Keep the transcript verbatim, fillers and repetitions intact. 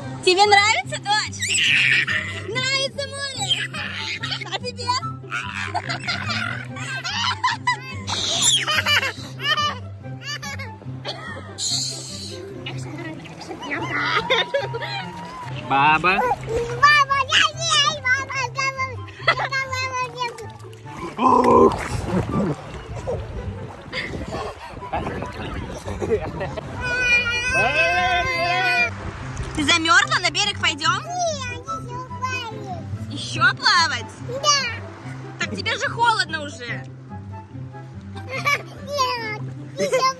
Тебе нравится, дочь? Нравится море? А тебе? Баба. Баба, я ей, баба, Ты замерзла? На берег пойдем? Нет, еще плавать. Еще плавать? Да. Так тебе же холодно уже. Нет, еще